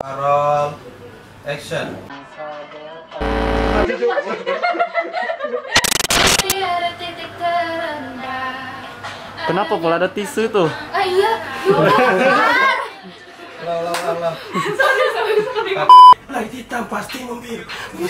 Roll action. Kenapa pula ada tisu tuh? Ah iya, Lah. Light hitam pasti membiru.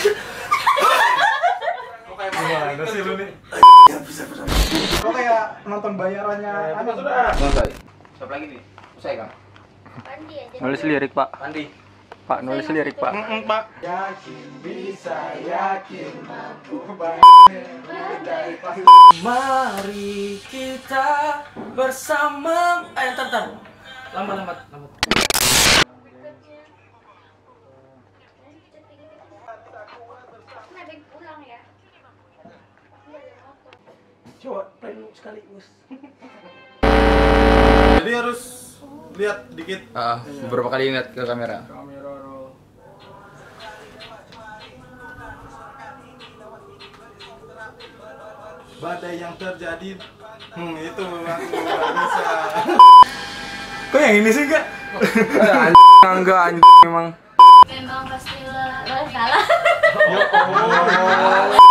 Kok kayak gimana sih lu nih? Ya bisa. Kok kayak nonton bayarannya. Sudah. Selesai. Siapa lagi nih? Selesai kan? Pandi aja. Nulis lirik, Pak. Pandi. Pak, nulis lirik, Pak. Pak. Yakin bisa, yakin mampu dari pasti. Mari kita bersama. Ntar. Lambat. Nebeng pulang ya. Coba play dulu sekaligus. Jadi harus lihat dikit. Beberapa kali ingat ke kamera. Kamera roll. Badai yang terjadi. Itu memang nggak bisa. Kok yang ini sih enggak? Enggak memang. Memang pastilah. Salah. Ya Allah.